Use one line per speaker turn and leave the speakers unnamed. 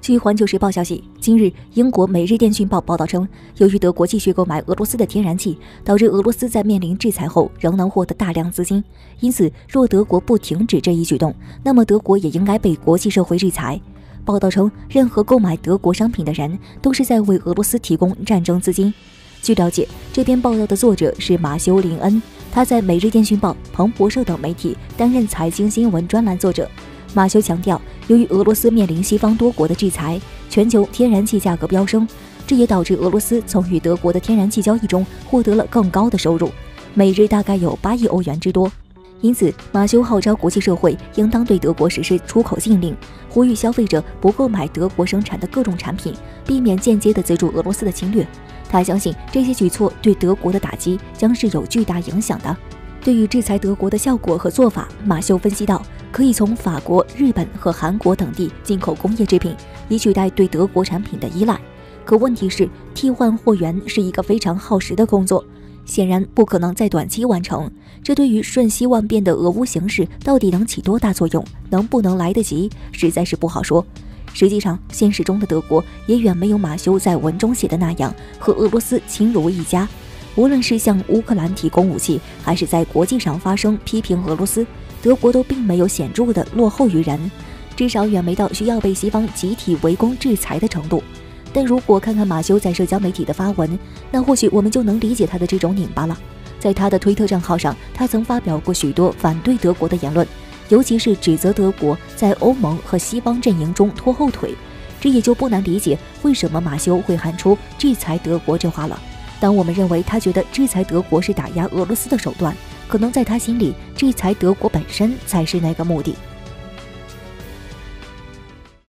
据环球时报消息，今日英国《每日电讯报》报道称，由于德国继续购买俄罗斯的天然气，导致俄罗斯在面临制裁后仍能获得大量资金。因此，若德国不停止这一举动，那么德国也应该被国际社会制裁。报道称，任何购买德国商品的人都是在为俄罗斯提供战争资金。据了解，这篇报道的作者是马修·林恩，他在《每日电讯报》、彭博社等媒体担任财经新闻专栏作者。马修强调，由于俄罗斯面临西方多国的制裁，全球天然气价格飙升，这也导致俄罗斯从与德国的天然气交易中获得了更高的收入，每日大概有8亿欧元之多。因此，马修号召国际社会应当对德国实施出口禁令，呼吁消费者不购买德国生产的各种产品，避免间接地资助俄罗斯的侵略。他相信这些举措对德国的打击将是有巨大影响的。对于制裁德国的效果和做法，马修分析到，可以从法国、日本和韩国等地进口工业制品，以取代对德国产品的依赖。可问题是，替换货源是一个非常耗时的工作，显然不可能在短期完成。这对于瞬息万变的俄乌形势到底能起多大作用，能不能来得及，实在是不好说。实际上，现实中的德国也远没有马修在文中写的那样和俄罗斯亲如一家。无论是向乌克兰提供武器，还是在国际上发声批评俄罗斯，德国都并没有显著的落后于人，至少远没到需要被西方集体围攻制裁的程度。但如果看看马修在社交媒体的发文，那或许我们就能理解他的这种拧巴了。在他的推特账号上，他曾发表过许多反对德国的言论，尤其是指责德国在欧盟和西方阵营中拖后腿。这也就不难理解为什么马修会喊出制裁德国这话了。当我们认为他觉得制裁德国是打压俄罗斯的手段，可能在他心里，制裁德国本身才是那个目的。